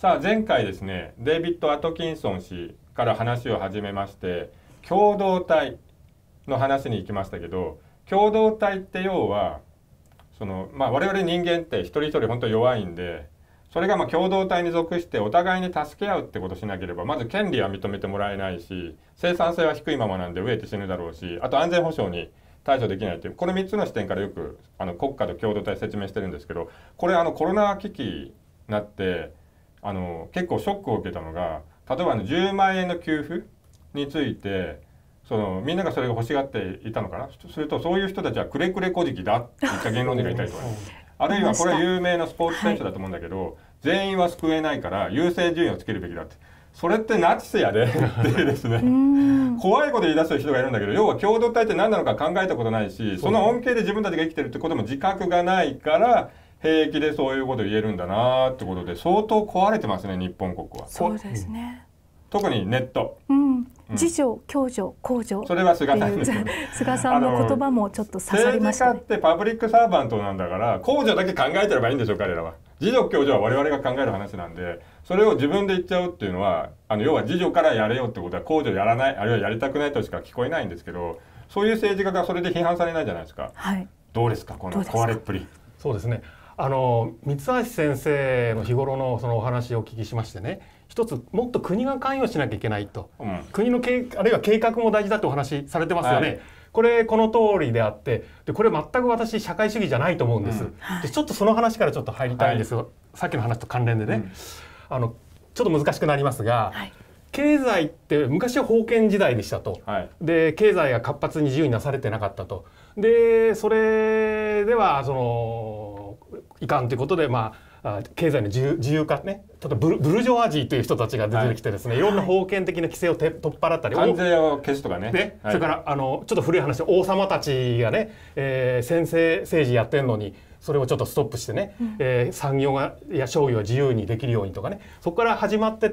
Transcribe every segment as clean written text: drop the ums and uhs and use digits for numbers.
さあ前回ですね、デイビッド・アトキンソン氏から話を始めまして、共同体の話に行きましたけど、共同体って要は我々人間って一人一人本当弱いんで、それが共同体に属してお互いに助け合うってことをしなければ、まず権利は認めてもらえないし、生産性は低いままなんで飢えて死ぬだろうし、あと安全保障に対処できないという、この3つの視点からよく国家と共同体説明してるんですけど、これコロナ危機になって結構ショックを受けたのが、例えば10万円の給付についてみんながそれが欲しがっていたのかな。するとそういう人たちはくれくれこじきだって言った芸能人がいたりとか、あるいはこれは有名なスポーツ選手だと思うんだけど、全員は救えないから優先順位をつけるべきだって。それってナチスやでっていうですね、怖いこと言い出す人がいるんだけど、要は共同体って何なのか考えたことないし、その恩恵で自分たちが生きてるってことも自覚がないから平気でそういうこと言えるんだなってことで、相当壊れてますね、日本国は。 そうですね。 特にネット。 自助、共助、公助。 それは菅さんですよね。 菅さんの言葉もちょっと刺さりましたね。 政治家ってパブリックサーバントなんだから、公助だけ考えてればいいんでしょ、彼らは。自助共助は我々が考える話なんで、それを自分で言っちゃうっていうのは、要は自助からやれよってことは公助やらない、あるいはやりたくないとしか聞こえないんですけど、そういう政治家がそれで批判されないじゃないですか。 はい、 どうですか、この壊れっぷり。 そうですね。三橋先生の日頃のそのお話をお聞きしましてね、一つもっと国が関与しなきゃいけないと、国のあるいは計画も大事だとお話しされてますよね。この通りであって、これ全く私社会主義じゃないと思うんです。でちょっとその話からちょっと入りたいんですが、さっきの話と関連でね、ちょっと難しくなりますが、経済って昔は封建時代でしたと、で経済が活発に自由になされてなかったと、でそれではいかんということで、経済の自由化ね、例えばブルジョワジーという人たちが出てきてですね、いろんな封建的な規制を取っ払ったり、 関税を消すとかね、 それからちょっと古い話で王様たちがね、専制政治やってんのにそれをちょっとストップしてね、産業や商業が自由にできるようにとかね、そこから始まってって、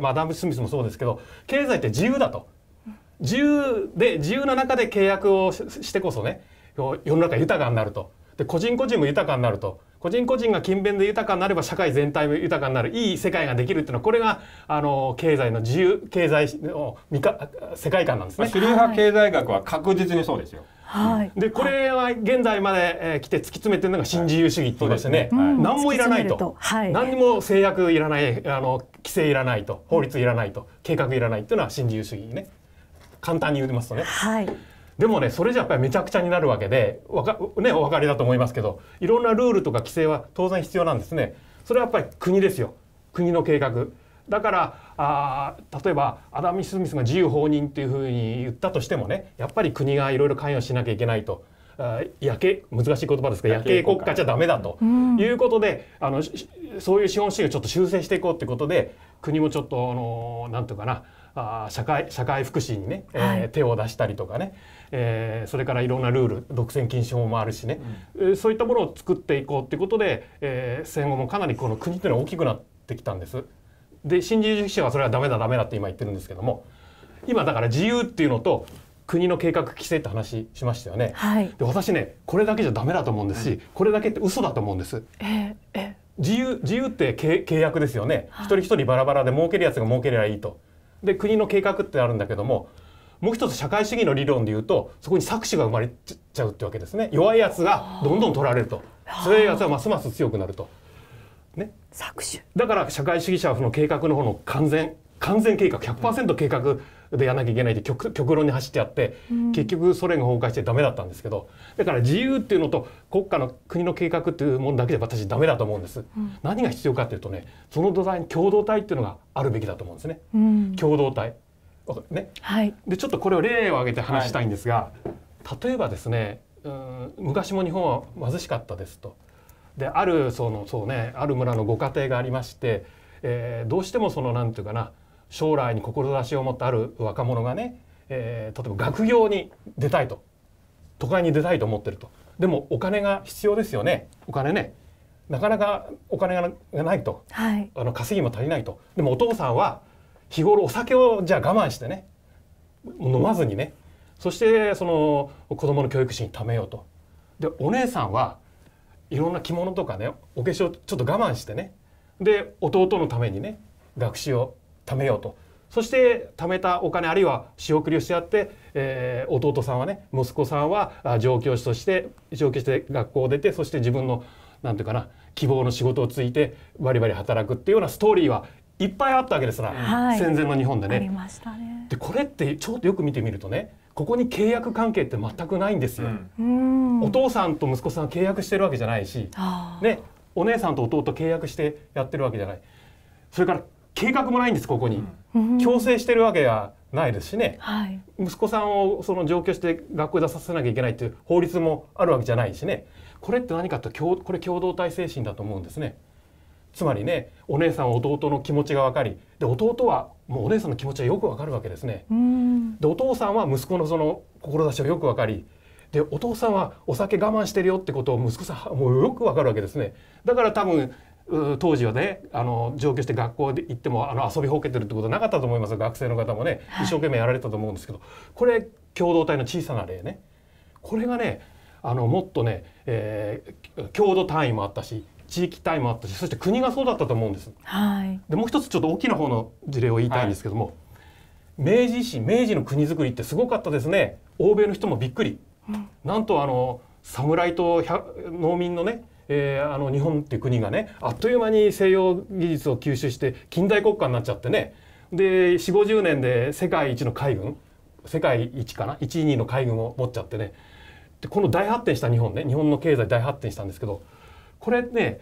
アダム・スミスもそうですけど、経済って自由だと、自由な中で契約をしてこそね、世の中豊かになると。で個人個人も豊かになると、個人個人が勤勉で豊かになれば社会全体も豊かになる、いい世界ができるっていうのは、これが経済の自由経済の世界観なんですね。 主流派経済学は確実にそうですよ。 でこれは現在まで来て突き詰めてるのが新自由主義って言いましてね、何もいらないと、何にも制約いらない、規制いらないと、法律いらないと、計画いらないっていうのは新自由主義ね、簡単に言いますとね。でもね、それじゃやっぱりめちゃくちゃになるわけで、お分かりだと思いますけど、いろんなルールとか規制は当然必要なんですね。それはやっぱり国ですよ、国の計画。だから例えばアダム・スミスが自由放任っていうふうに言ったとしてもね、やっぱり国がいろいろ関与しなきゃいけないと。難しい言葉ですが、夜景国家じゃダメだということで、そういう資本主義をちょっと修正していこうってことで、国もちょっとなんていうかな、社会福祉にね、手を出したりとかね、それからいろんなルール、独占禁止法もあるしね、そういったものを作っていこうっていうことで、戦後もかなりこの国というのは大きくなってきたんです。で新自由主義者はそれはダメだって今言ってるんですけども、今だから自由っていうのと国の計画規制って話しましたよね。で私ね、これだけじゃダメだと思うんですし、これだけって嘘だと思うんです。自由って契約ですよね。一人一人バラバラで儲けるやつが儲ければいいと。で国の計画ってあるんだけども、もう一つ社会主義の理論で言うと、そこに搾取が生まれちゃうってわけですね。弱いやつがどんどん取られると、強いやつはますます強くなると、ね、搾取だから社会主義者はその計画の方の完全計画 100% 計画でやらなきゃいけないって極論に走ってやって、結局ソ連が崩壊してダメだったんですけど、だから自由っていうのと国の計画っていうものだけで私ダメだと思うんです。何が必要かっていうとね、その土台に共同体っていうのがあるべきだと思うんですね。共同体ね、でちょっとこれを例を挙げて話したいんですが、例えばですね、昔も日本は貧しかったですと。である村のご家庭がありまして、どうしてもなんていうかな、将来に志を持ったある若者がね、例えば学業に出たいと、都会に出たいと思ってると。でもお金が必要ですよね。お金ね、なかなかお金がないと、稼ぎも足りないと。でもお父さんは日頃お酒をじゃあ我慢してね、飲まずにね、そして子供の教育費に貯めようと。でお姉さんはいろんな着物とかね、お化粧ちょっと我慢してね、 で弟のためにね学費を貯めようと。そして貯めたお金あるいは仕送りをし合って、弟さんはね息子さんは上京して学校を出て、そして自分のなんていうかな希望の仕事をついてバリバリ働くっていうようなストーリーはいっぱいあったわけですな、戦前の日本でね。 ありましたね。 でこれってちょっとよく見てみるとね、ここに契約関係って全くないんですよ。お父さんと息子さん契約してるわけじゃないし、ね、お姉さんと弟契約してやってるわけじゃない。それから計画もないんです。ここに強制してるわけがないですしね、息子さんをその上京して学校に出させなきゃいけないっていう法律もあるわけじゃないしね。これって何かとこれ共同体精神だと思うんですね。つまりね、お姉さん弟の気持ちが分かり、で弟はもうお姉さんの気持ちはよく分かるわけですね。でお父さんは息子のその志をよく分かり、でお父さんはお酒我慢してるよってことを息子さんはもうよく分かるわけですね。だから多分当時はね上京して学校で行っても遊びほうけてるってことはなかったと思います。学生の方もね一生懸命やられたと思うんですけど、これ共同体の小さな例ね。これがねもっとね、郷土単位もあったし地域単位もあったし、そして国がそうだったと思うんです。でもう一つちょっと大きな方の事例を言いたいんですけども、明治維新明治の国づくりってすごかったですね。欧米の人もびっくり、なんと侍と農民のね日本っていう国がねあっという間に西洋技術を吸収して近代国家になっちゃってね、で40、50年で世界一の海軍、世界一かな1位2位の海軍を持っちゃってね、でこの大発展した日本ね、日本の経済大発展したんですけど、これね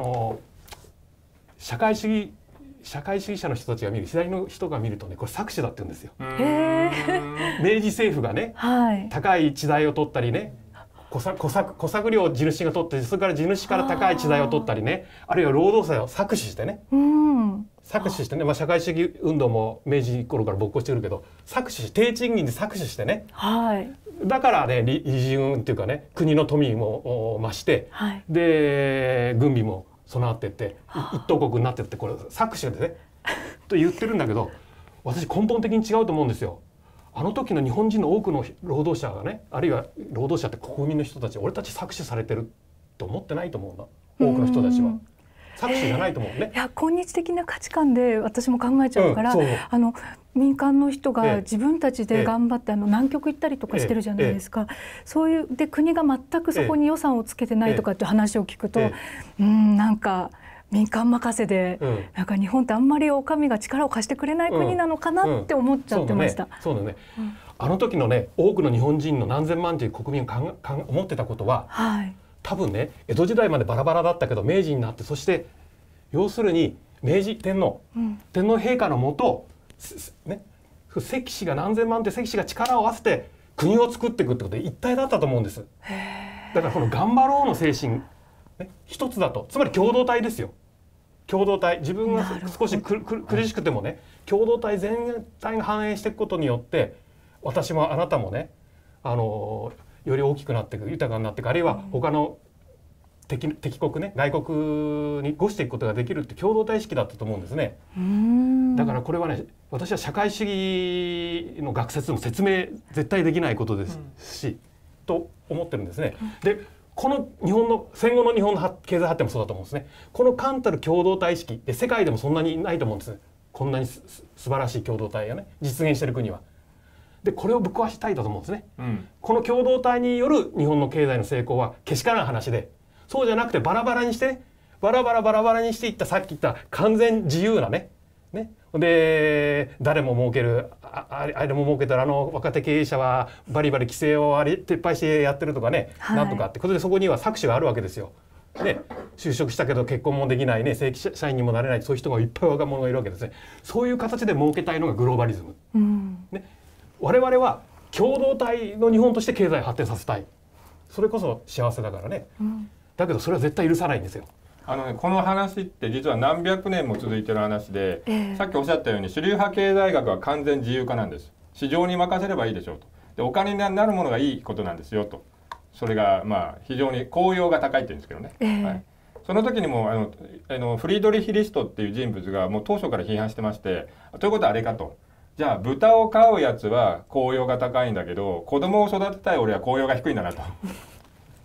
社会主義者の人たちが見る、左の人が見るとねこれ搾取だって言うんですよ。明治政府がね、高い地代を取ったりね、小作料を地主が取って、それから地主から高い地代を取ったりね、あるいは労働者を搾取してね、社会主義運動も明治頃から勃興してるけど、搾取し低賃金で搾取してね、だからね利潤っていうかね国の富も増して、で軍備も備わってって一等国になってって、これ搾取でねと言ってるんだけど、私根本的に違うと思うんですよ。あの時の日本人の多くの労働者がね、あるいは労働者って国民の人たち、俺たち搾取されてると思ってないと思うんだ、多くの人たちは。搾取じゃないと思うね。 いや今日的な価値観で私も考えちゃうから、民間の人が自分たちで頑張って南極行ったりとかしてるじゃないですか。そういうで国が全くそこに予算をつけてないとかって話を聞くと、なんか民間任せで、なんか日本ってあんまりお上が力を貸してくれない国なのかなって思っちゃってました。 そうだね。あの時のね多くの日本人の何千万という国民が思ってたことは、多分ね江戸時代までバラバラだったけど明治になって、そして要するに明治天皇陛下のもとね、関氏が何千万って関氏が力を合わせて国を作っていくってことで一体だったと思うんです。だからこの頑張ろうの精神、一つだと、つまり共同体ですよ。共同体、自分が少し苦しくてもね、共同体全体が反映していくことによって、私もあなたもねより大きくなっていく、豊かになっていく、あるいは他の敵国ね、外国に越していくことができるって共同体意識だったと思うんですね。だからこれはね、私は社会主義の学説も説明絶対できないことですし、と思ってるんですね。でこの日本の戦後の日本の経済発展もそうだと思うんですね。この冠たる共同体意識で世界でもそんなにないと思うんです。こんなに素晴らしい共同体がね実現している国は。でこれをぶっ壊したいだと思うんですね。この共同体による日本の経済の成功はけしからん話で、そうじゃなくてバラバラにして、バラバラにしていった、さっき言った完全自由なねで誰も儲ける、あれも儲けたら若手経営者はバリバリ規制を撤廃してやってるとかね、なんとかってことでそこには搾取があるわけですよ。就職したけど結婚もできないね、正規社員にもなれない、そういう人がいっぱい若者がいるわけですね。そういう形で儲けたいのがグローバリズム。我々は共同体の日本として経済を発展させたい。それこそ幸せだからね。だけどそれは絶対許さないんですよ。 この話って実は何百年も続いてる話で、さっきおっしゃったように主流派経済学は完全自由化なんです。市場に任せればいいでしょうと。でお金になるものがいいことなんですよと。それが非常に効用が高いって言うんですけどね。その時にもフリードリヒ・リストっていう人物がもう当初から批判してまして、ということはあれかと。じゃあ豚を飼うやつは効用が高いんだけど、子供を育てたい俺は効用が低いんだなと。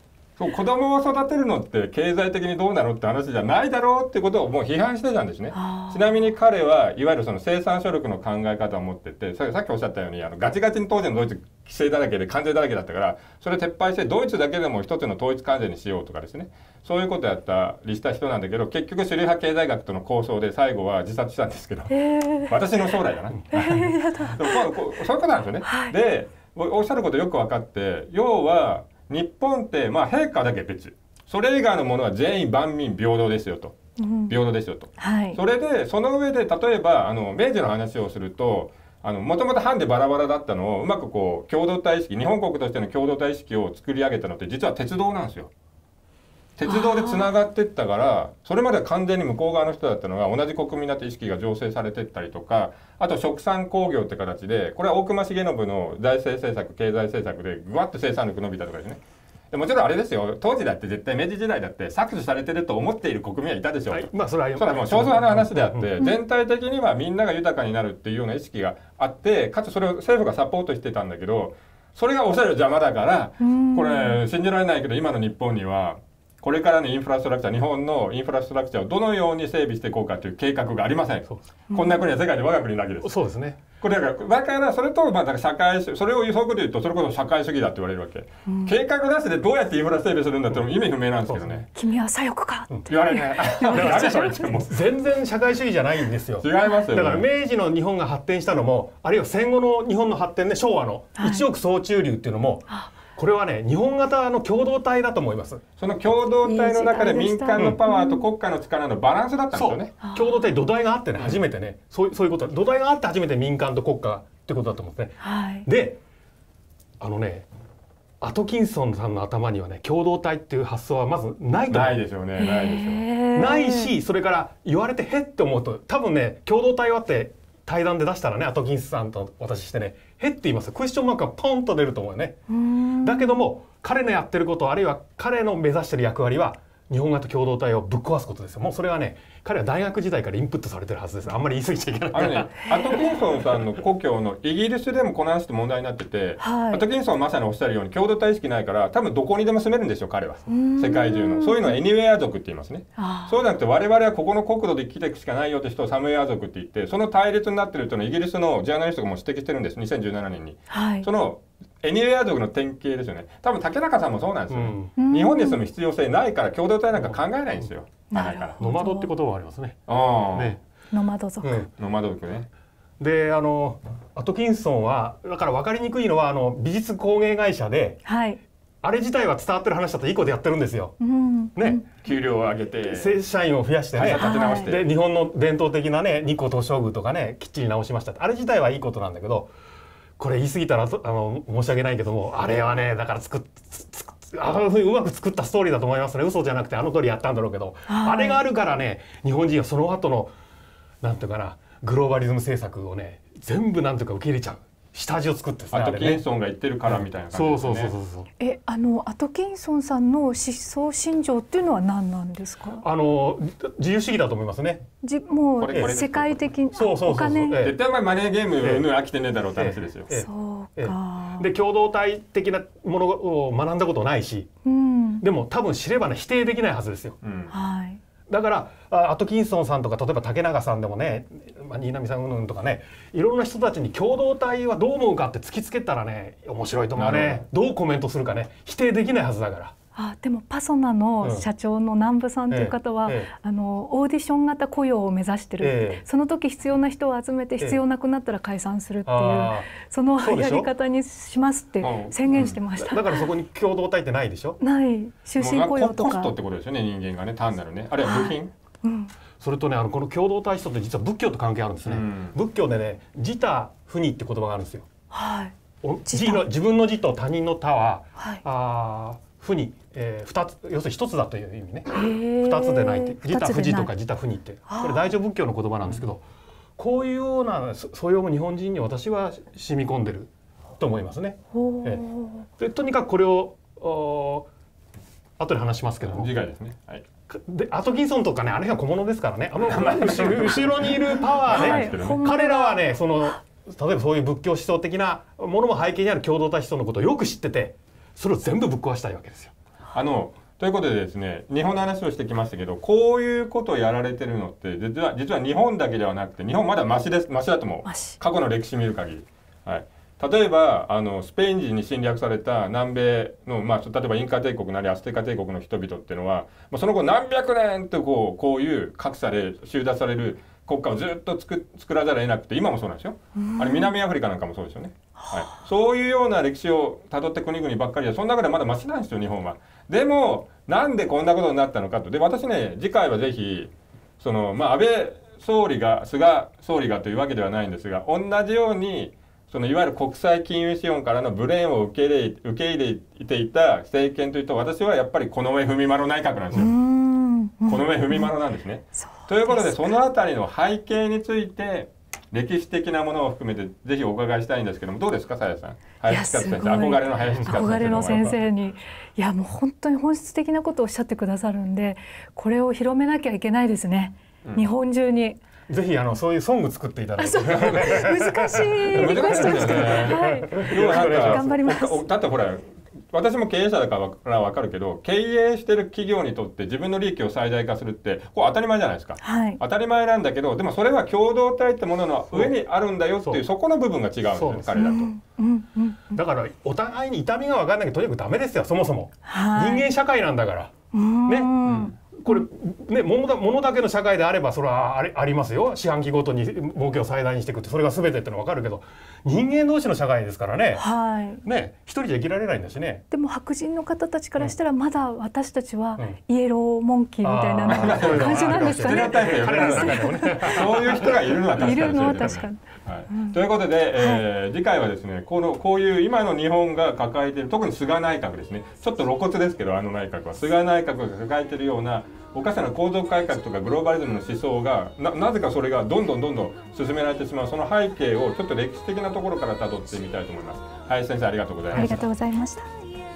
子供を育てるのって経済的にどうなのって話じゃないだろうってことをもう批判してたんですね。ちなみに彼はいわゆるその生産所力の考え方を持ってて、さっきおっしゃったようにガチガチに当時のドイツ規制だらけで関税だらけだったから、それ撤廃してドイツだけでも一つの統一関税にしようとかですね、そういうことをやったりした人なんだけど、結局主流派経済学との構想で最後は自殺したんですけど、私の将来だなそういうことなんですよね。でおっしゃることよく分かって、要は日本って陛下だけ別、それ以外のものは全員万民平等ですよと、平等ですよと、それでその上で例えば明治の話をすると、もともと藩でバラバラだったのをうまくこう共同体意識、日本国としての共同体意識を作り上げたのって実は鉄道なんですよ。鉄道でつながっていったから、それまでは完全に向こう側の人だったのが同じ国民だって意識が醸成されていったりとか、あと殖産工業って形で、これは大隈重信の財政政策経済政策でぐわっと生産力伸びたとかですね。でもちろんあれですよ、当時だって絶対明治時代だって搾取されてると思っている国民はいたでしょう、 それはもう少数派の話であって、全体的にはみんなが豊かになるっていうような意識があって、かつそれを政府がサポートしてたんだけど、それがおしゃれ邪魔だから、これ信じられないけど今の日本にはこれからのインフラストラクチャー、日本のインフラストラクチャーをどのように整備していこうかという計画がありません。こんな国は世界で我が国だけです。 そうですね。 これだからそれとだから社会主義、それをそういうことで言うとそれこそ社会主義だって言われるわけ。計画なしでどうやってインフラ整備するんだって意味不明なんですけどね。 君は左翼かって言われない。 全然社会主義じゃないんですよ。 違いますよね。 だから明治の日本が発展したのも、あるいは戦後の日本の発展で昭和の一億総中流っていうのも。これはね、日本型の共同体だと思います。 その共同体の中で民間のパワーと国家の力のバランスだったんですよね。 共同体、土台があってね、初めてね、そういうこと、土台があって初めて民間と国家ってことだと思うんですね。で、アトキンソンさんの頭にはね、共同体っていう発想はまずないと思う。 ないでしょうね。ないでしょう。 ないし、それから言われてへって思うと、多分ね、共同体はって対談で出したらね、アトキンソンさんと私してね、へって言いますよ。クエスチョンマークがポンと出ると思うよね。だけども彼のやってること、あるいは彼の目指してる役割は日本型共同体をぶっ壊すことですよ。もうそれはね、彼は大学時代からインプットされてるはずです。あんまり言い過ぎちゃいけない。 アトキンソンさんの故郷のイギリスでもこの話って問題になってて、アトキンソンはまさにおっしゃるように共同体意識ないから、多分どこにでも住めるんですよ彼は。世界中のそういうのはエニウェア族って言いますね。そうじゃなくて我々はここの国土で生きていくしかないよって人をサムウェア族って言って、その対立になってるというのをイギリスのジャーナリストがもう指摘してるんです。2017年に。そのエニウェア族の典型ですよね。多分竹中さんもそうなんですよ、日本に住む必要性ないから共同体なんか考えないんですよ。 ノマドって言葉がありますね。 ノマド族。 ノマド族ね。 で、アトキンソンはだから分かりにくいのは美術工芸会社で、あれ自体は伝わってる話だといいことやってるんですよ。ね、 給料を上げて正社員を増やしてね、 立て直して、 で日本の伝統的なね日光東照宮とかねきっちり直しました。あれ自体はいいことなんだけど、これ言い過ぎたら申し訳ないけども、あれはねだからうまく作ったストーリーだと思いますね。嘘じゃなくてあの通りやったんだろうけど、あれがあるからね日本人はその後のなんていうかなグローバリズム政策をね全部なんていうか受け入れちゃう。下地を作ってですね。 アトキンソンが言ってるからみたいな感じですね。 そうアトキンソンさんの思想信条っていうのは何なんですか？ 自由主義だと思いますね。 もう世界的にお金、 絶対マネーゲーム飽きてねえだろうって話ですよ。 そうか。 で共同体的なものを学んだことないし、でも多分知ればね否定できないはずですよ。だからアトキンソンさんとか例えば竹中さんでもね、新浪さんとかね、いろんな人たちに共同体はどう思うかって突きつけたらね面白いと思うね。どうコメントするかね否定できないはずだから。 でもパソナの社長の南部さんという方は、オーディション型雇用を目指してる、その時必要な人を集めて必要なくなったら解散するっていう、そのやり方にしますって宣言してました。 だからそこに共同体ってないでしょ。 ない。終身雇用とかコストってことですよね。人間がね単なるね、あるいは部品、 それとねこの共同体思想って実は仏教と関係あるんですね。仏教でね自他不二って言葉があるんですよ。自分の自と他人の他は不二、2つ、要するに1つだという意味ね。2つでないって、自他不二とか自他不二ってこれ大乗仏教の言葉なんですけど、こういうような素養も日本人に私は染み込んでると思いますね。でとにかくこれを後で話しますけども、 次回ですね。 でアトキンソンとかねあの辺は小物ですからね、後ろにいるパワーね、彼らはね例えばそういう仏教思想的なものも背景にある共同体思想のことをよく知ってて、それを全部ぶっ壊したいわけですよ。 ということでですね、日本の話をしてきましたけど、こういうことをやられてるのって実は日本だけではなくて、日本まだマシだと思う。過去の歴史見る限り。はい。例えばスペイン人に侵略された南米の、例えばインカ帝国なりアステカ帝国の人々っていうのは、その後何百年とこういう格差で収奪される国家をずっと作らざるを得なくて、今もそうなんですよ。南アフリカなんかもそうですよね。はい、そういうような歴史をたどった国々ばっかりで、その中でまだマシなんですよ、日本は。でもなんでこんなことになったのかと。で、私ね、次回はぜひ安倍総理が菅総理がというわけではないんですが、同じようにいわゆる国際金融資本からのブレーンを受け入れていた政権というと、私はやっぱり近衛文麿内閣なんですよ。近衛文麿なんですね。ということで、そのあたりの背景について歴史的なものを含めてぜひお伺いしたいんですけども、どうですか、さやさん。林勝先生、憧れの林勝先生。 憧れの先生に、いやもう本当に本質的なことをおっしゃってくださるんで、これを広めなきゃいけないですね、日本中に。 ぜひそういうソング作っていただいて。 難しいリクエストですけど、頑張ります。 だってほら、私も経営者だから分かるけど、経営してる企業にとって自分の利益を最大化するってこう当たり前じゃないですか。当たり前なんだけど、でもそれは共同体ってものの上にあるんだよっていう、そこの部分が違うんですよ、彼だと。 だからお互いに痛みが分かんないけど、とにかくダメですよ、そもそも。人間社会なんだからね。これね、物だけの社会であればそれはありますよ。四半期ごとに儲けを最大にしていくって、それが全てってのは分かるけど、人間同士の社会ですからね。ね、一人じゃ生きられないんだしね。 でも白人の方たちからしたら、まだ私たちはイエローモンキーみたいな感じなんですかね。 そういう人がいるのは確かに。 いるのは確かに。 ということで、次回はですね、こういう今の日本が抱えている、特に菅内閣ですね、ちょっと露骨ですけど、内閣は菅内閣が抱えているようなおかしな構造改革とかグローバリズムの思想がなぜかそれがどんどん進められてしまう、その背景をちょっと歴史的なところからたどってみたいと思います。林先生、ありがとうございました。 ありがとうございました。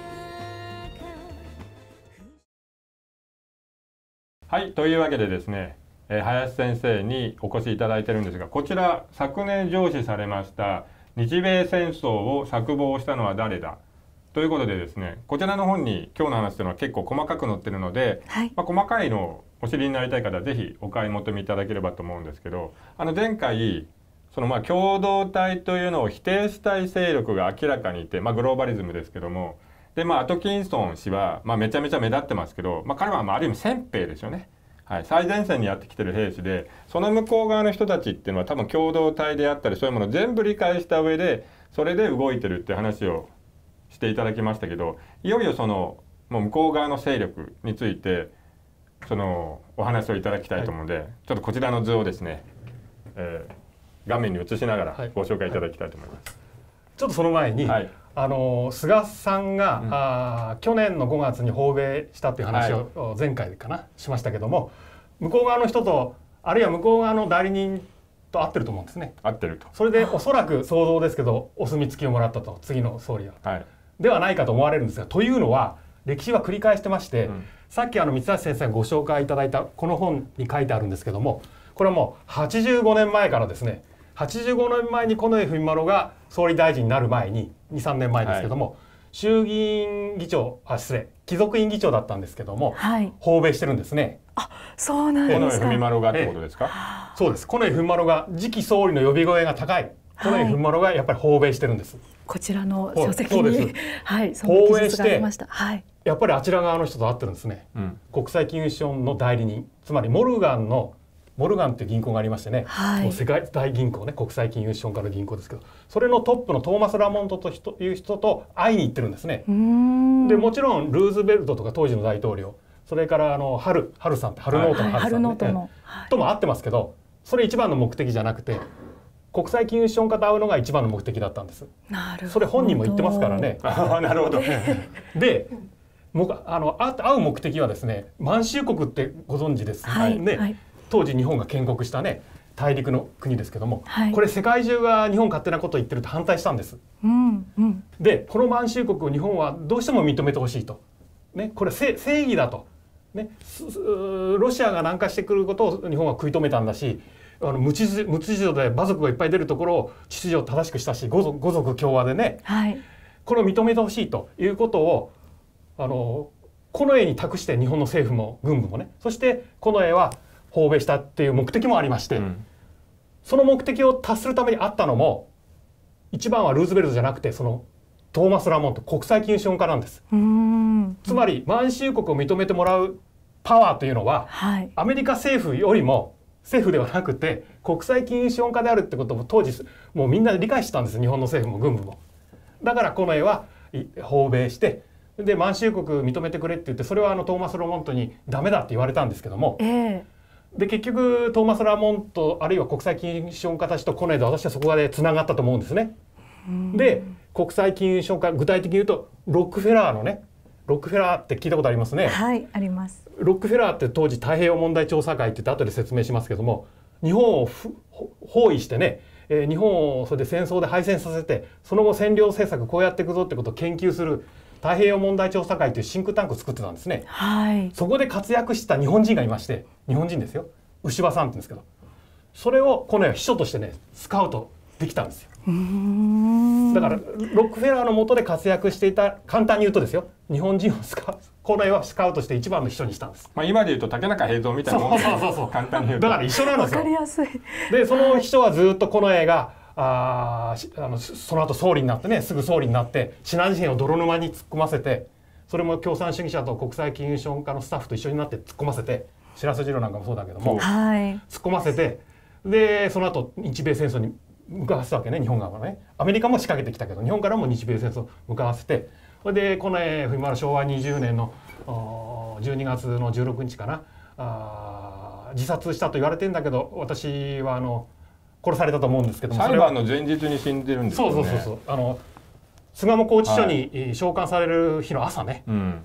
はい、というわけでですね、林先生にお越しいただいてるんですが、こちら昨年上市されました日米戦争を策謀したのは誰だということでですね、こちらの本に今日の話というのは結構細かく載ってるので、細かいのをお知りになりたい方はぜひお買い求めいただければと思うんですけど、前回共同体というのを否定したい勢力が明らかにいて、グローバリズムですけども、でアトキンソン氏はめちゃめちゃ目立ってますけど、彼はある意味先兵ですよね。はい、最前線にやってきてる兵士で、その向こう側の人たちっていうのは多分共同体であったり、そういうものを全部理解した上でそれで動いてるって話をしていただきましたけど、いよいよもう向こう側の勢力についてお話をいただきたいと思うので、ちょっとこちらの図をですね、画面に映しながらご紹介いただきたいと思います。 ちょっとその前に、菅さんが、去年の5月に訪米したっていう話を前回かなしましたけども、向こう側の人とあるいは向こう側の代理人と合ってると思うんですね。 合ってると。 それでおそらく想像ですけど、お墨付きをもらったと、次の総理は。ではないかと思われるんですが、というのは歴史は繰り返してまして、さっき三橋先生がご紹介いただいたこの本に書いてあるんですけども、これはもう85年前からですね、85年前に近衛文麿が総理大臣になる前に、2、3年前ですけども、衆議院議長、貴族院議長だったんですけども、訪米してるんですね。 そうなんですか。 近衛文麿がってことですか？ そうです。近衛文麿が次期総理の呼び声が高い。近衛文麿がやっぱり訪米してるんです。 こちらの書籍に訪米して、やっぱりあちら側の人と会ってるんですね。国際金融資本の代理人、つまりモルガンっていう銀行がありましてね、もう世界大銀行ね、国際金融資本家の銀行ですけど、それのトップのトーマス・ラモントという人と会いに行ってるんですね。でもちろんルーズベルトとか当時の大統領、それからハルさんってハルノートのハルさん、とも会ってますけど、それ一番の目的じゃなくて、国際金融資本家と会うのが一番の目的だったんです。それ本人も言ってますからね。 なるほど。 で会う目的はですね、満州国ってご存知ですね。当時日本が建国したね、大陸の国ですけども、これ世界中が日本勝手なことを言ってると反対したんです。でこの満州国を日本はどうしても認めてほしいと、これ正義だと、ロシアが南下してくることを日本は食い止めたんだし、無秩序で馬族がいっぱい出るところを秩序を正しくしたし、五族共和でね、これを認めてほしいということを近衛に託して日本の政府も軍部もね、そして近衛は訪米したっていう目的もありまして、その目的を達するためにあったのも一番はルーズベルトじゃなくてそのトーマス・ラモント国際金融資本家なんです。つまり満州国を認めてもらうパワーというのは、はい、アメリカ政府よりも政府ではなくて国際金融資本家であるってことも当時もうみんな理解してたんです、日本の政府も軍部も。だから近衛は訪米してで満州国認めてくれって言って、それはトーマス・ラモントにダメだって言われたんですけども、で結局トーマス・ラモントあるいは国際金融資本家たちと近衛で私はそこでつながったと思うんですね。で国際金融資本家、具体的に言うとロックフェラーのね、ロックフェラーって聞いたことありますね。 はい、あります。 ロックフェラーって当時太平洋問題調査会って言って後で説明しますけども、日本を包囲してね、日本をそれで戦争で敗戦させてその後占領政策こうやっていくぞってことを研究する太平洋問題調査会というシンクタンクを作ってたんですね。はい、そこで活躍した日本人がいまして、日本人ですよ、牛場さんって言うんですけど、それをこの秘書としてねスカウトできたんですよ。だからロックフェラーの下で活躍していた、簡単に言うとですよ、日本人を近衛はスカウトして一番の秘書にしたんです。 まあ今で言うと竹中平蔵みたいなもんです。そう簡単に言うとだから一緒なんですよ。 わかりやすい。 でその秘書はずっと近衛がその後総理になってね、すぐ総理になってシナ事変を泥沼に突っ込ませて、それも共産主義者と国際金融資本家のスタッフと一緒になって突っ込ませて、白洲次郎なんかもそうだけども、突っ込ませて、でその後日米戦争に向かわせたわけね、日本側がね。アメリカも仕掛けてきたけど日本からも日米戦争を向かわせて、それで近衛文丸昭和20年の12月の16日かな、自殺したと言われてんだけど、私は殺されたと思うんですけども、 裁判の前日に死んでるんですよね。 そう巣鴨拘置所に召喚される日の朝ね、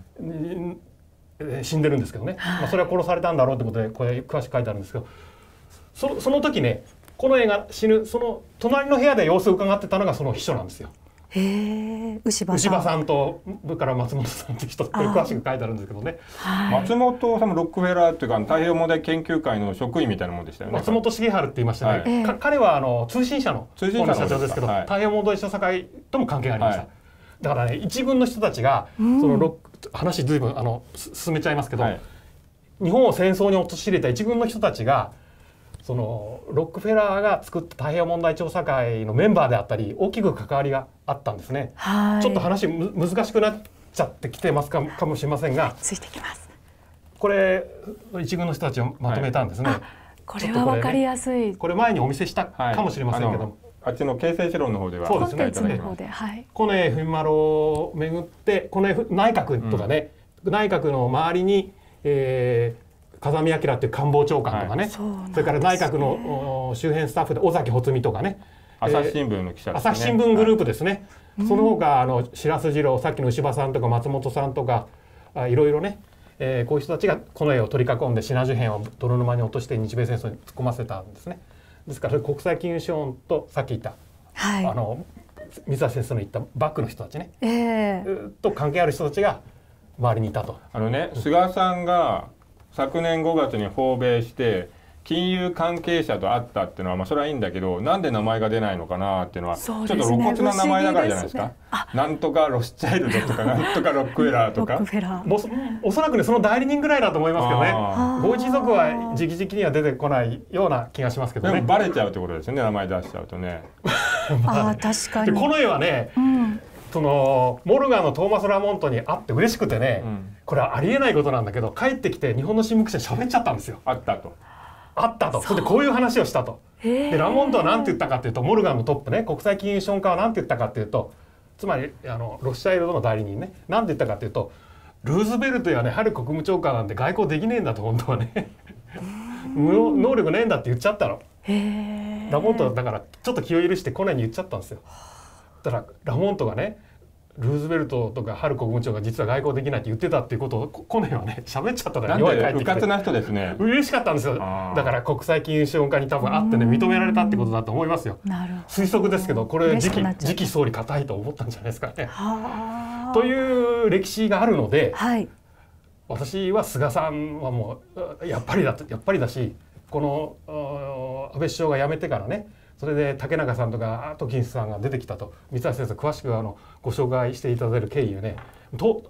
死んでるんですけどね、まあ、それは殺されたんだろうってことでこれ詳しく書いてあるんですけど、その時ね近衛が死ぬその隣の部屋で様子を伺ってたのがその秘書なんですよ。牛場さんとそれから松本さんって人、これ詳しく書いてあるんですけどね、 松本さんもロックフェラーっていうか太平洋問題研究会の職員みたいなもんでしたよね。 松本重治って言いましたね、彼は通信社の社長ですけど、太平洋問題調査会とも関係がありました。だからね、一軍の人たちがその話ずいぶん進めちゃいますけど、日本を戦争に陥れた一軍の人たちがそのロックフェラーが作った太平洋問題調査会のメンバーであったり大きく関わりがあったんですね。ちょっと話難しくなっちゃってきてますかもしれませんが、 ついてきます。 これ一軍の人たちをまとめたんですね。 これは分かりやすい。 これ前にお見せしたかもしれませんけども、 あっちの形成史論の方ではそうですね、近衛文丸をめぐって近衛内閣とかね、内閣の周りに、風見明っていう官房長官とかね、それから内閣の周辺スタッフで尾崎穂積とかね、 朝日新聞の記者ですね、 朝日新聞グループですね、その他白洲次郎、さっきの牛場さんとか松本さんとかいろいろね、こういう人たちが近衛を取り囲んでシナ事変を泥沼に落として日米戦争に突っ込ませたんですね。ですから国際金融資本とさっき言った、水田先生の言ったバックの人たちね、と関係ある人たちが周りにいたと。 菅さんが昨年5月に訪米して金融関係者と会ったっていうのは、それはいいんだけど、なんで名前が出ないのかなっていうのは、ちょっと露骨な名前だからじゃないですか。なんとかロスチャイルドとかなんとかロックフェラーとかおそらくねその代理人ぐらいだと思いますけどね。ご一族は直々には出てこないような気がしますけどね。 でもバレちゃうってことですよね、名前出しちゃうとね。 確かに。 この絵はね、そのモルガンのトーマス・ラモントに会って嬉しくてね、これはありえないことなんだけど、帰ってきて日本の新聞記者喋っちゃったんですよ。 あったと。 それでこういう話をしたと。でラモントは何て言ったかっていうと、モルガンのトップね、国際金融資本家は何て言ったかっていうと、つまりロスチャイルドの代理人ね、何て言ったかっていうと、ルーズベルトやねハル国務長官なんて外交できねえんだと、本当はね能力ねえんだって言っちゃったの。ラモントはだからちょっと気を許して近衛に言っちゃったんですよ。だからラモントがね、ルーズベルトとかハル国務長が実は外交できないって言ってたっていうことを近衛はね喋っちゃったから、 弱い帰ってきて、うかつな人ですね。 嬉しかったんですよ。だから国際金融資本家に多分会ってね認められたってことだと思いますよ。推測ですけど、これ次期総理固いと思ったんじゃないですかね。という歴史があるので、私は菅さんはもうやっぱりだし、この安倍首相が辞めてからね、それで竹中さんとかアトキンスさんが出てきたと、三橋先生詳しくご紹介していただける経緯をね、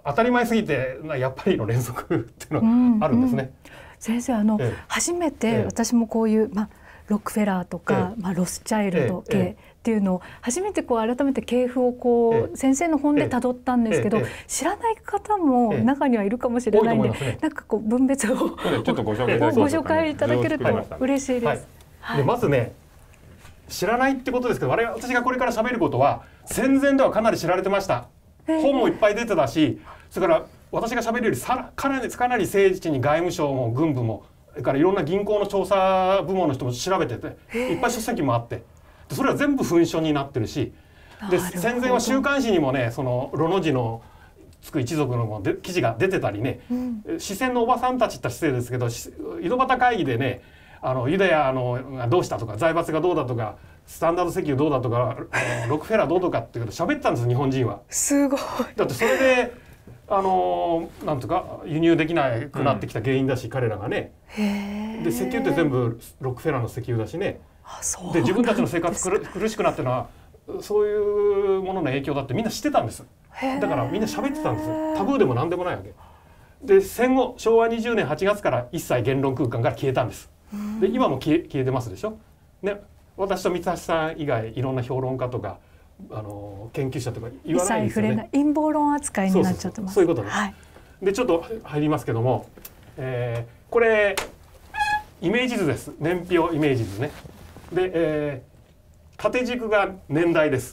当たり前すぎてやっぱりの連続っていうのがあるんですね。 先生初めて私もこういう、ロックフェラーとか、ロスチャイルド系っていうのを初めてこう改めて系譜を先生の本で辿ったんですけど、知らない方も中にはいるかもしれないんで、なんかこう分別をちょっとご紹介いただけると嬉しいです。 でまずね、知らないってことですけど、私がこれから喋ることは戦前ではかなり知られてました。本もいっぱい出てたし、それから私が喋るよりかなり政治に外務省も軍部も、それからいろんな銀行の調査部門の人も調べてて、いっぱい書籍もあって、それは全部文書になってるし、で戦前は週刊誌にもね、そのロの字のつく一族の記事が出てたりね、四川のおばさんたちって失礼ですけど、井戸端会議でね、ユダヤがどうしたとか、財閥がどうだとか、スタンダード石油どうだとか、ロックフェラーどうとかっていうこと喋ってたんです、日本人は。 すごい。 だってそれでなんとか輸入できなくなってきた原因だし、彼らがね。で石油って全部ロックフェラーの石油だしね。で自分たちの生活苦しくなってるのはそういうものの影響だってみんな知ってたんです。だからみんな喋ってたんです。タブーでも何でもないわけで、戦後昭和20年8月から一切言論空間から消えたんです。で今も消えてますでしょ、ね、私と三橋さん以外いろんな評論家とか研究者とか言わないんですよね。 陰謀論扱いになっちゃってます。 そういうことね。でちょっと入りますけども、これイメージ図です。年表イメージ図ね。で、縦軸が年代です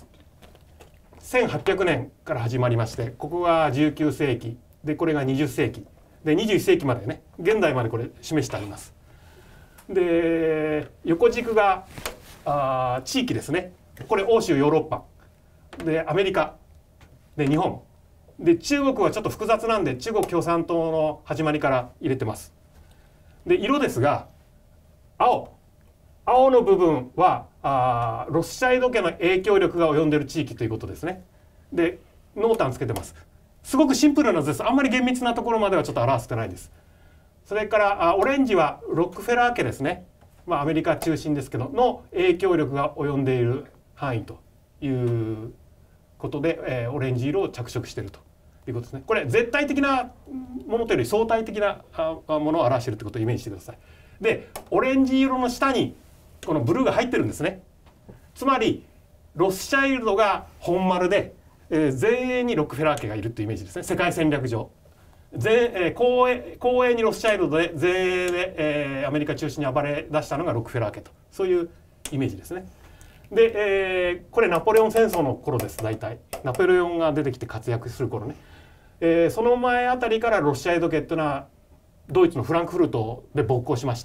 。1800年から始まりまして、ここが19世紀で、これが20世紀で21世紀までね、現代までこれ示してあります。で横軸が地域ですね。これ欧州ヨーロッパでアメリカで日本で、中国はちょっと複雑なんで中国共産党の始まりから入れてます。で色ですが、青の部分はロスチャイルド家の影響力が及んでいる地域ということですね。で濃淡つけてます。すごくシンプルなんです。あんまり厳密なところまではちょっと表してないです。それからオレンジはロックフェラー家ですね。アメリカ中心ですけどの影響力が及んでいる範囲ということで、オレンジ色を着色しているということですね。これ絶対的なものというより相対的なものを表しているということをイメージしてください。でオレンジ色の下にこのブルーが入ってるんですね。つまりロスチャイルドが本丸で、前衛にロックフェラー家がいるというイメージですね。世界戦略上後衛にロスチャイルドで前衛で、アメリカ中心に暴れ出したのがロックフェラー家と、そういうイメージですね。で、これナポレオン戦争の頃です。大体ナポレオンが出てきて活躍する頃ね、その前あたりからロスチャイルド家っていうのはドイツのフランクフルトで勃興しまして、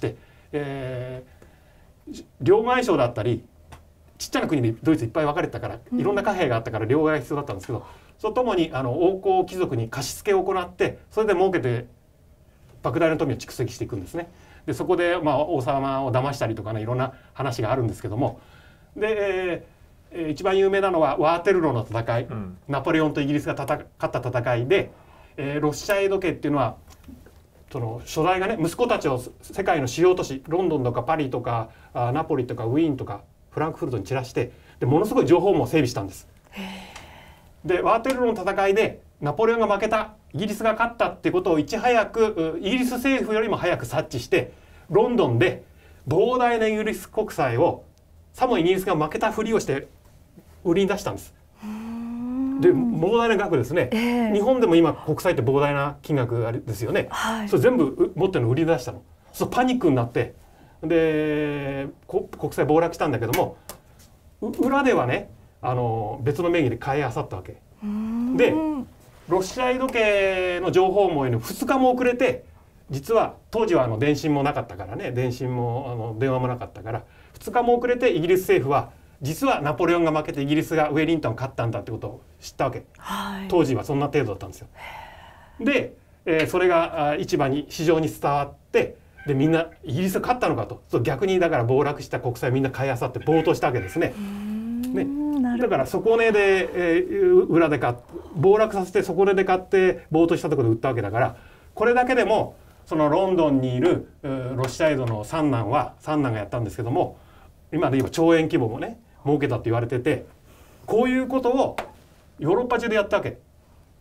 両替商だったりちっちゃな国でドイツいっぱい分かれてたからいろんな貨幣があったから両替が必要だったんですけど、それともに王侯貴族に貸し付けを行ってそれで儲けて莫大な富を蓄積していくんですね。でそこで王様を騙したりとかね、いろんな話があるんですけども、で、一番有名なのはワーテルローの戦い、ナポレオンとイギリスが勝った戦いで、ロスチャイルド家っていうのはその初代がね、息子たちを世界の主要都市ロンドンとかパリとかナポリとかウィーンとかフランクフルトに散らして、でものすごい情報網を整備したんです。でワーテルローの戦いでナポレオンが負けた、イギリスが勝ったっていうことをいち早くイギリス政府よりも早く察知して、ロンドンで膨大なイギリス国債をさもイギリスが負けたふりをして売りに出したんです。で膨大な額ですね、日本でも今国債って膨大な金額ですよね、それ全部持ってるの売り出したの。そうパニックになってで国債暴落したんだけども、裏ではね別の名義で買い漁ったわけで、ロスチャイルド家の情報網への2日も遅れて、実は当時は電信もなかったからね、電信も電話もなかったから2日も遅れてイギリス政府は実はナポレオンが負けてイギリスがウェリントンを勝ったんだってことを知ったわけ、当時はそんな程度だったんですよ。で、それが市場に伝わって、でみんなイギリスが勝ったのかと、逆にだから暴落した国債みんな買い漁って暴騰したわけですね。だから底値で、裏で暴落させて底値で買って暴騰したところで売ったわけだから、これだけでもそのロンドンにいるロスチャイルドの三男がやったんですけども、今で言えば兆円規模もね儲けたって言われてて、こういうことをヨーロッパ中でやったわけ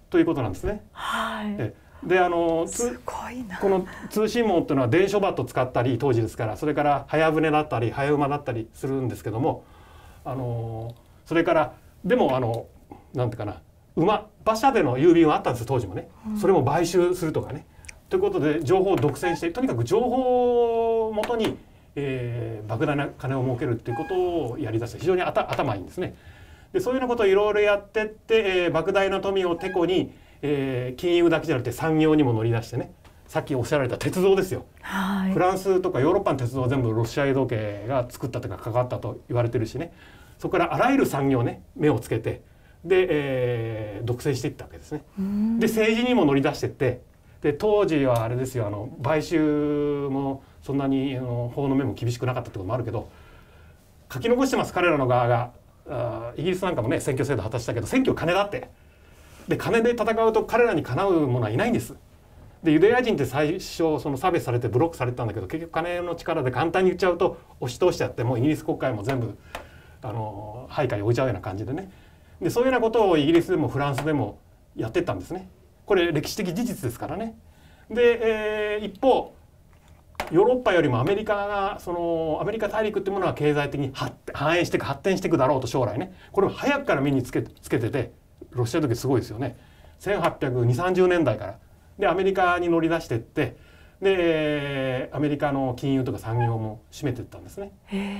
ということなんですね。 はい。 ですごいな。 この通信網っていうのは電書バット使ったり当時ですから、それから早船だったり早馬だったりするんですけども、それからでもなんていうかな、馬車での郵便はあったんです当時もね。それも買収するとかね。ということで情報を独占して、とにかく情報をもとに、莫大な金を儲けるっていうことをやりだして、非常に頭いいんですね。でそういうようなことをいろいろやってって、莫大な富をてこに、金融だけじゃなくて産業にも乗り出してね、さっきおっしゃられた鉄道ですよ。 はい、 フランスとかヨーロッパの鉄道は全部ロシア時計が作ったとか関わったと言われてるしね。そこからあらゆる産業ね目をつけて、で、独占していったわけですね。で政治にも乗り出してって、で当時はあれですよ、買収もそんなに法の目も厳しくなかったってこともあるけど、書き残してます、彼らの側が。イギリスなんかもね選挙制度果たしたけど、選挙金だって。で金で戦うと彼らにかなう者はいないんです。でユダヤ人って最初その差別されてブロックされてたんだけど、結局金の力で簡単に言っちゃうと押し通しちゃって、もうイギリス国会も全部配下に置いちゃうような感じでね。でそういうようなことをイギリスでもフランスでもやってったんですね。これ歴史的事実ですからね。で、一方ヨーロッパよりもアメリカがアメリカ大陸っていうものは経済的に繁栄していく発展していくだろうと将来ね、これを早くから目につけてて、ロシア時計すごいですよね。1820、30年代からでアメリカに乗り出していって、でアメリカの金融とか産業も占めていったんですね。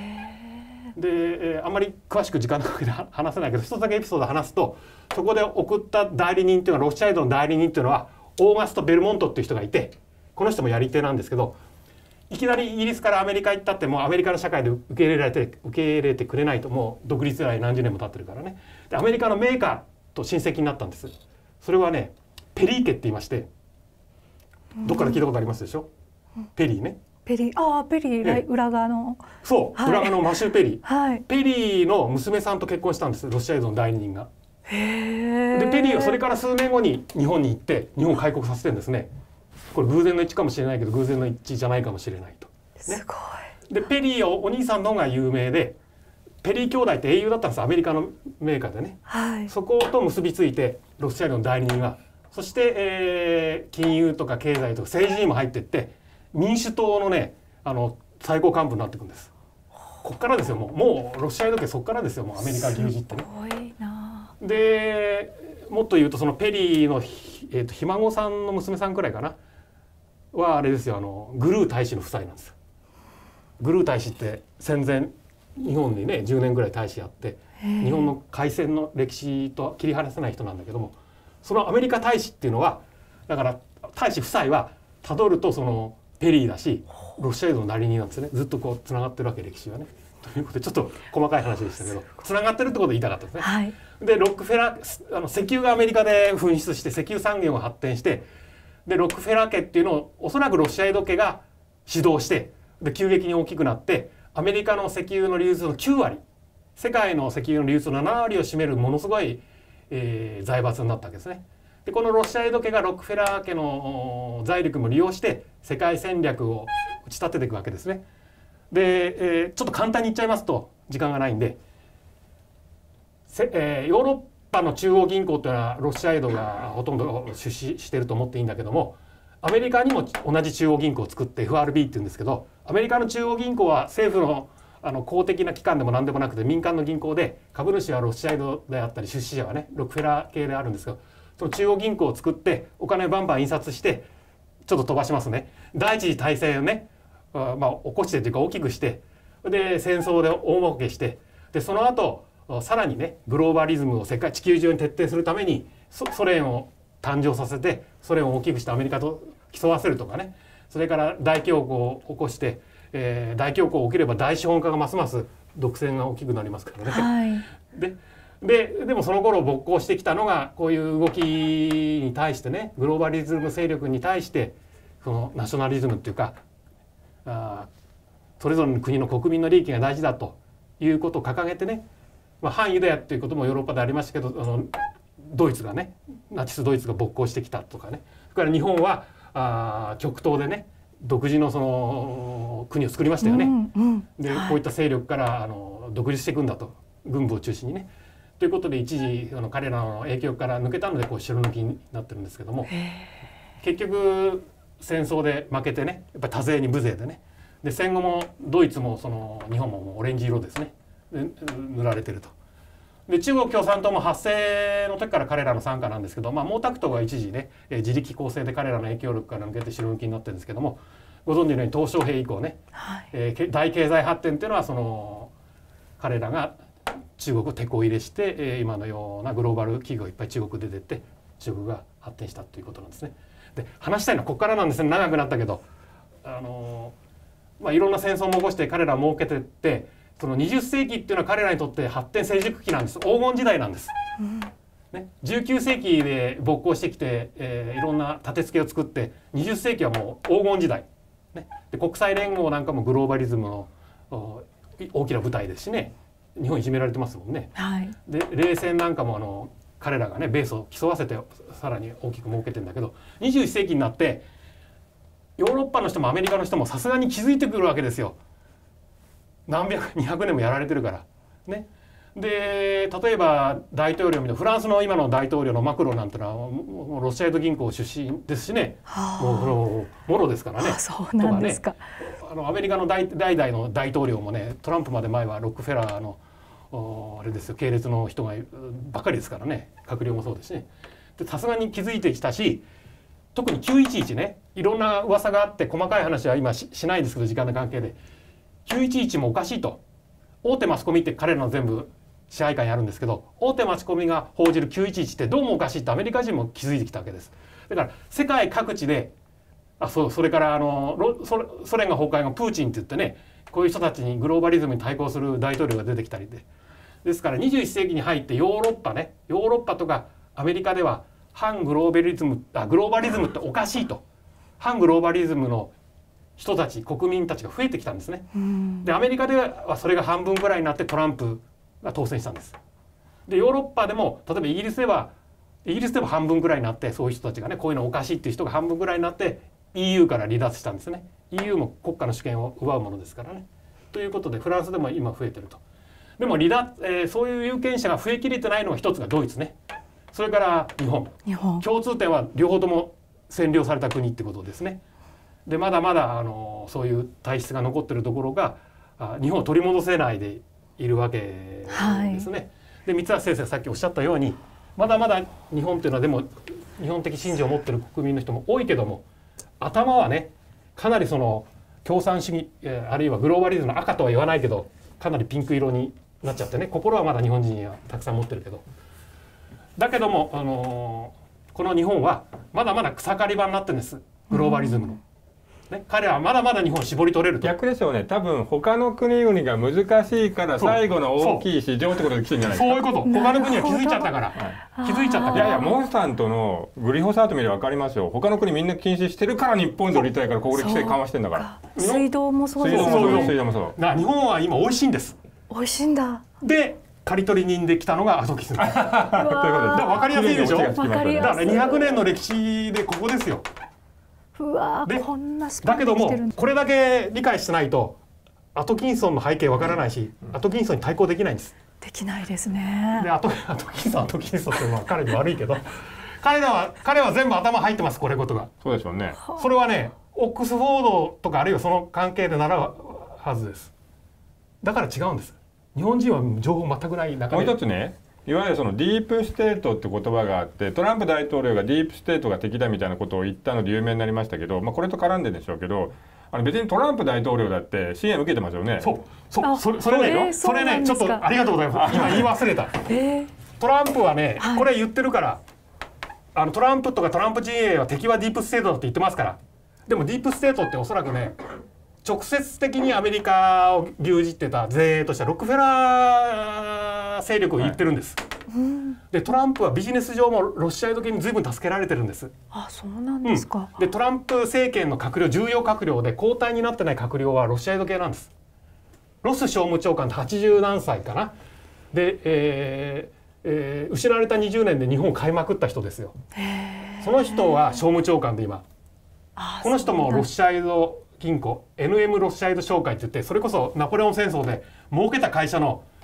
であんまり詳しく時間のかけて話せないけど、一つだけエピソード話すと、そこで送った代理人っていうのは、ロスチャイルドの代理人っていうのはオーガスト・ベルモントっていう人がいて、この人もやり手なんですけど、いきなりイギリスからアメリカ行ったって、もうアメリカの社会で受け入れてくれないと、もう独立以来何十年も経ってるからね。でアメリカのメーカーと親戚になったんです。それはねペリー家って言いまして、どっから聞いたことありますでしょ、ペリーね。 ペリー、裏側の、 そう、裏側のマシュー・ペリー、 はい、 ペリーの娘さんと結婚したんです、ロシア人の代理人が。でペリーはそれから数年後に日本に行って日本を開国させてるんですね。これ偶然の一致かもしれないけど、偶然の一致じゃないかもしれないと、ね、 すごい。 でペリーはお兄さんの方が有名で、ペリー兄弟って英雄だったんです、アメリカのメーカーでね、 はい、 そこと結びついてロシアの代理人が、そして、金融とか経済とか政治にも入っていって、民主党のね最高幹部になっていくんです。こっからですよ、もうロシア時計そっからですよ、もうアメリカ牛耳ってね。 すごいな。 でもっと言うと、そのペリーのひ孫さんの娘さんくらいかなはあれですよ、グルー大使の夫妻なんです。グルー大使って戦前日本にね10年ぐらい大使やって、日本の開戦の歴史と切り離せない人なんだけども、そのアメリカ大使っていうのは、だから大使夫妻はたどるとそのペリーだし、ロシア人の代理人なんですね。ずっとこうつながってるわけ、歴史はね。ということでちょっと細かい話でしたけど、つながってるってことを言いたかったですね。 はい、 でロックフェラー石油がアメリカで噴出して石油産業が発展して、でロックフェラー家っていうのをおそらくロシア江戸家が指導して、で急激に大きくなって、アメリカの石油の流通の9割、世界の石油の流通の7割を占めるものすごい、財閥になったわけですね。でこのロシア江戸家がロックフェラー家の財力も利用して世界戦略を打ち立てていくわけですね。で、ちょっと簡単に言っちゃいますと時間がないんで、ヨーロッパの中央銀行というのはロシア江戸がほとんど出資していると思っていいんだけども、アメリカにも同じ中央銀行を作って FRB って言うんですけど、アメリカの中央銀行は政府の公的な機関でも何でもなくて民間の銀行で、株主はロシア江戸であったり出資者はねロックフェラー系であるんですけど、その中央銀行を作ってお金バンバン印刷して、ちょっと飛ばしますね、第一次大戦をね、起こしてというか大きくして、で戦争で大儲けして、でその後さらにねグローバリズムを地球上に徹底するためにソ連を誕生させて、ソ連を大きくしてアメリカと競わせるとかね、それから大恐慌を起こして、大恐慌起きれば大資本家がますます独占が大きくなりますからね。 はい、 でもその頃勃興してきたのが、こういう動きに対してね、グローバリズム勢力に対してそのナショナリズムっていうか、それぞれの国の国民の利益が大事だということを掲げてね、反ユダヤっていうこともヨーロッパでありましたけど、ドイツがね、ナチスドイツが勃興してきたとかね、それから日本は極東でね独自のその国を作りましたよね。でこういった勢力から独立していくんだと、軍部を中心にね。 ということで一時彼らの影響から抜けたのでこう白抜きになってるんですけども、結局戦争で負けてね、やっぱり多勢に無勢でね、で戦後もドイツも日本ももうオレンジ色ですね、で塗られてると。で中国共産党も発生の時から彼らの傘下なんですけど、毛沢東が一時ね自力更生で彼らの影響力から抜けて白抜きになってるんですけども、ご存知のように鄧小平以降ね、大経済発展っていうのは彼らが中国を手こ入れして、今のようなグローバル企業がいっぱい中国で出て中国が発展したということなんですね。で話したいのはここからなんですね。長くなったけどいろんな戦争も起こして彼らを儲けてってその20世紀っていうのは彼らにとって発展成熟期なんです。黄金時代なんです。ね、19世紀で勃興してきて、いろんな立て付けを作って20世紀はもう黄金時代、ね、で国際連合なんかもグローバリズムの大きな舞台ですしね、日本いじめられてますもんね。はい、で冷戦なんかも彼らがねベースを競わせてさらに大きく儲けてんだけど、21世紀になってヨーロッパの人もアメリカの人もさすがに気づいてくるわけですよ。何百200年もやられてるからね。で例えば大統領フランスの今の大統領のマクロンなんてのはもうロシアイド銀行出身ですしね、もろですからね。 そうなんですか。 アメリカの代々の大統領もね、トランプまで前はロックフェラーのあれですよ、系列の人がばっかりですからね、閣僚もそうですしね。さすがに気づいてきたし、特に911ね、いろんな噂があって細かい話は今 しないですけど時間の関係で、911もおかしいと。大手マスコミって彼らの全部支配下にあるんですけど、大手マスコミが報じる911ってどうもおかしいってアメリカ人も気づいてきたわけです。だから世界各地でそれからソ連が崩壊後プーチンって言ってね、こういう人たちにグローバリズムに対抗する大統領が出てきたりですから21世紀に入ってヨーロッパとかアメリカでは反グローバリズムっておかしいと、反グローバリズムの人たち国民たちが増えてきたんですね。でアメリカではそれが半分ぐらいになってトランプが当選したんです。でヨーロッパでも例えばイギリスでは半分ぐらいになって、そういう人たちがねこういうのおかしいっていう人が半分ぐらいになって EU から離脱したんですね。 EU も国家の主権を奪うものですからね。ということでフランスでも今増えてると。でもそういう有権者が増えきれてないのが一つがドイツね、それから日本。共通点は両方とも占領された国ってことですね。でまだまだそういう体質が残ってるところが日本を取り戻せないでいるわけですね。で三橋先生がさっきおっしゃったように、まだまだ日本っていうのはでも日本的信条を持ってる国民の人も多いけども、頭はねかなり共産主義あるいはグローバリズムの赤とは言わないけどかなりピンク色になっちゃってね、心はまだ日本人はたくさん持ってるけど、だけどもこの日本はまだまだ草刈り場になってるんです、グローバリズムの。ね、彼はまだまだ日本絞り取れると。 逆でしょうね。多分他の国々が難しいから最後の大きい市場ってことで来てるんじゃないですか。 そういうこと。他の国は気づいちゃったから。気づいちゃったから。 いやモンスタントのグリホサート見れば分かりますよ。他の国みんな禁止してるから日本で売りたいからここで規制緩和してんだから。 水道もそうですよね。 水道もそう。 日本は今美味しいんです。 美味しいんだ。 で刈り取り人で来たのがアトキス。ということで分かりやすいでしょ。だから200年の歴史でここですよ。 うわこんなスパンできてる。だけどもこれだけ理解してないとアトキンソンの背景わからないし、アトキンソンに対抗できないんです。 できないですね。 でアトキンソンって彼に悪いけど彼は全部頭入ってます、これことが。 そうでしょうね。 それはねオックスフォードとかあるいはその関係で習うはずです。だから違うんです。日本人は情報全くない中で。 もう一つね、いわゆるそのディープステートって言葉があって、トランプ大統領がディープステートが敵だみたいなことを言ったので有名になりましたけど、これと絡んでるんでしょうけど、別にトランプ大統領だって支援受けてますよね。それねちょっとありがとうございます。今言い忘れた。トランプはねこれ言ってるから、トランプとかトランプ陣営は敵はディープステートだって言ってますから。でもディープステートっておそらくね直接的にアメリカを牛耳ってた前衛としたロックフェラー勢力を言ってるんです。でトランプはビジネス上もロシア系に随分助けられてるんです。 あ、そうなんですか。 でトランプ政権の閣僚、重要閣僚で交代になってない閣僚はロシア系なんです。ロス商務長官って80何歳かな。で、失われた20年で日本を変えまくった人ですよ。その人は商務長官で今。この人もロシアイド銀行 NM ロシアイド商会って言って、それこそナポレオン戦争で儲けた会社の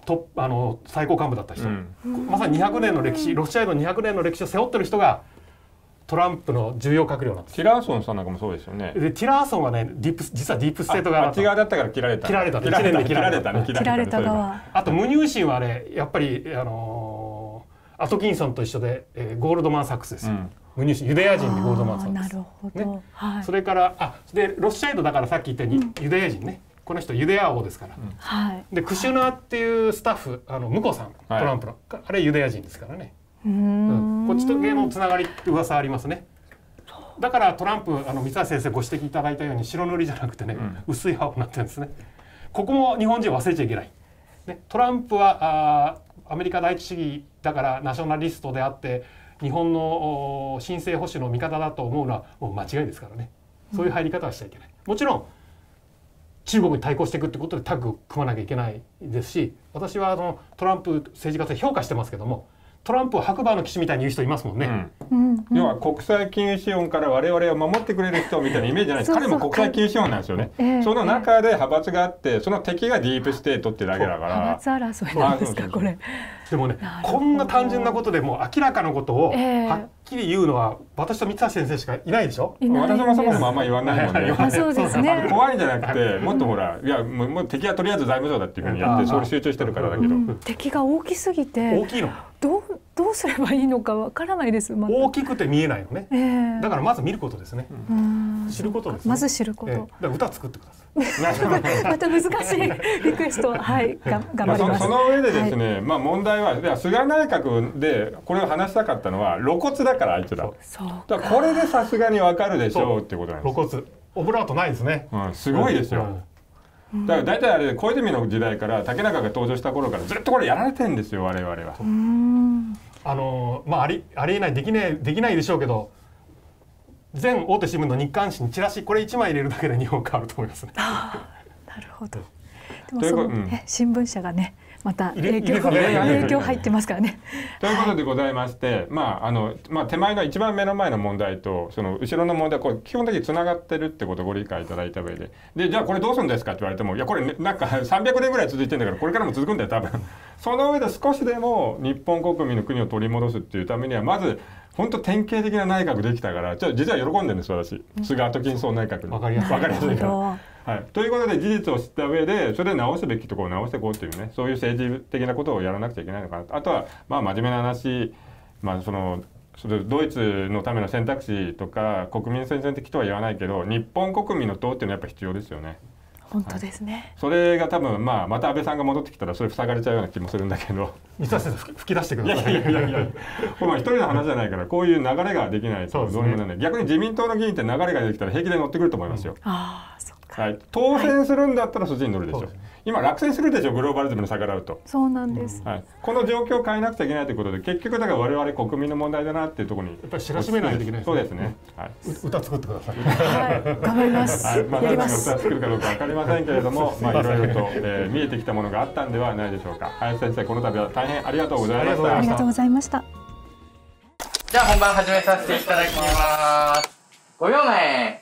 最高幹部だった人、まさに200年の歴史、ロスチャイルド200年の歴史を背負ってる人がトランプの重要閣僚なんです。 ティラーソンさんなんかもそうですよね。 でティラーソンはね実はディープステート側あっち側だったから切られた。 1年で切られたね。 切られた側。 あとムニューシンはねやっぱりアトキンソンと一緒で、ゴールドマン・サックスですよ。ムニューシンユダヤ人でゴールドマン・サックス。 なるほど。 ね、それからでロスチャイルドだからさっき言ったように、ユダヤ人ね。この人ユダヤ王ですから。でクシュナーっていうスタッフ向こうさんトランプの、あれユダヤ人ですからね。こっちと芸能つながりって噂ありますね。だからトランプ三橋先生ご指摘いただいたように白塗りじゃなくてね、薄い青になってるんですね。ここも日本人は忘れちゃいけない。ね、トランプはアメリカ第一主義だからナショナリストであって日本の新生保守の味方だと思うのはもう間違いですからね。そういう入り方はしちゃいけない。もちろん中国に対抗していくってことでタッグを組まなきゃいけないですし、私はトランプ政治家と評価してますけども、トランプを白馬の騎士みたいに言う人いますもんね。 要は国際金融資本から我々を守ってくれる人みたいなイメージじゃないです。彼も国際金融資本なんですよね。その中で派閥があって、その敵がディープステートってだけだから。 派閥争いなんですかこれ。 でもね、こんな単純なことでも明らかなことをはっきり言うのは私と三橋先生しかいないでしょ。 私もそもそもあんま言わないもんね。 そうですね。 怖いんじゃなくて、もっとほら、いやもう敵はとりあえず財務省だっていうふうにやって、それ集中してるからだけど。 敵が大きすぎて。 大きいの。 どうすればいいのかわからないです。 大きくて見えないのね。だからまず見ることですね。知ることです。 まず知ること。 歌作ってください。また難しいリクエスト、はい、頑張ります。 その上でですね、まあ問題は菅内閣でこれを話したかったのは露骨だからあいつら。だからこれでさすがにわかるでしょうってことなんです。 露骨。オブラートないですね。 すごいですよ。だから大体あれ小泉の時代から竹中が登場した頃からずっとこれやられてるんですよ我々は。 まあありえないできないでしょうけど、全大手新聞の日刊紙にチラシこれ1枚入れるだけで日本変わると思いますね。 なるほど。でもその新聞社がねまた影響入ってますからね。 ということでございまして、手前の一番目の前の問題とその後ろの問題これ基本的につながってるってことをご理解いただいた上で、じゃあこれどうするんですかって言われても、いやこれ、なんか300年ぐらい続いてるんだからこれからも続くんだよ多分。その上で少しでも日本国民の国を取り戻すっていうためにはまず本当典型的な内閣できたから、実は喜んでるんです私。菅アトキンソン内閣に。 わかりやすいから。はい、ということで事実を知った上でそれで直すべきところを直していこうっていうね、そういう政治的なことをやらなくちゃいけないのかなと。あとは真面目な話、ドイツのための選択肢とか国民先進的とは言わないけど日本国民の党っていうのはやっぱ必要ですよね。 本当ですね。 それが多分また安倍さんが戻ってきたらそれ塞がれちゃうような気もするんだけど。 三橋先生吹き出してください。 いやこれ一人の話じゃないからこういう流れができないとどうにもならない。逆に自民党の議員って流れができたら平気で乗ってくると思いますよ。はい、当選するんだったらそっちに乗るでしょ。今落選するでしょグローバリズムに逆らうと。 そうなんです、 はい、この状況を変えなくちゃいけないということで結局だから我々国民の問題だなっていうところにやっぱり知らしめないといけない。 そうですね、 歌作ってください。 頑張ります。 誰が歌作るかどうか分かりませんけれどもいろいろと見えてきたものがあったんではないでしょうか。林先生この度は大変ありがとうございました。 ありがとうございました。 じゃあ本番始めさせていただきます。5秒前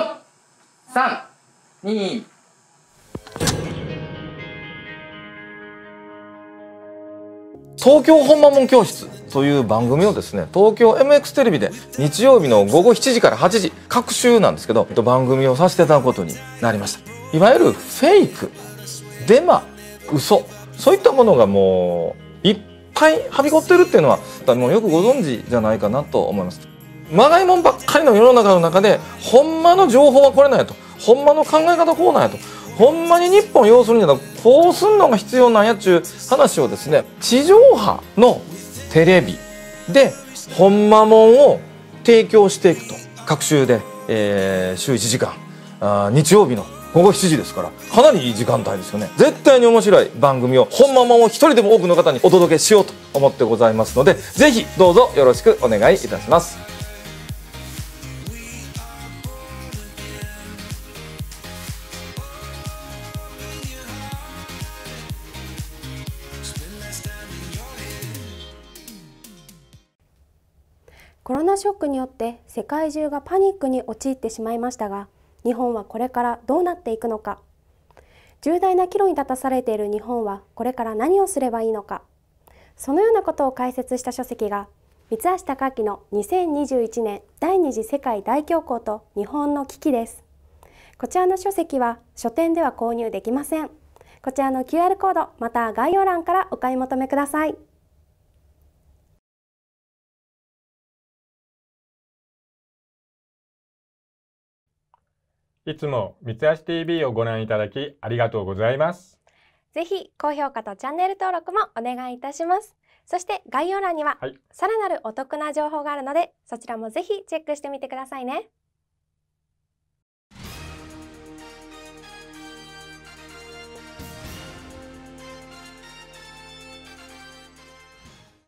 4、3、2。 東京ほんまもん教室という番組をですね、東京 MX テレビで日曜日の午後7時から8時各週なんですけど番組をさせていただくことになりました。いわゆるフェイク、デマ、嘘、そういったものがもういっぱいはびこってるっていうのはもうよくご存知じゃないかなと思います。まがいもんばっかりの世の中の中でほんまの情報はこれなんやと、ほんまの考え方こうなんやと、ほんまに日本を要するんやったらこうすんのが必要なんやっちゅう話をですね、地上波のテレビでほんまもんを提供していくと。各週で、週1時間日曜日の午後7時ですからかなりいい時間帯ですよね。絶対に面白い番組をほんまもんを一人でも多くの方にお届けしようと思ってございますので、ぜひどうぞよろしくお願いいたします。 コロナショックによって世界中がパニックに陥ってしまいましたが、日本はこれからどうなっていくのか。 重大な岐路に立たされている日本はこれから何をすればいいのか、そのようなことを解説した書籍が三橋貴明の2021年第二次世界大恐慌と日本の危機です。こちらの書籍は書店では購入できません。こちらの QR コードまた概要欄からお買い求めください。 いつも三橋 TV をご覧いただきありがとうございます。 ぜひ高評価とチャンネル登録もお願いいたします。そして概要欄にはさらなるお得な情報があるので、そちらもぜひチェックしてみてくださいね。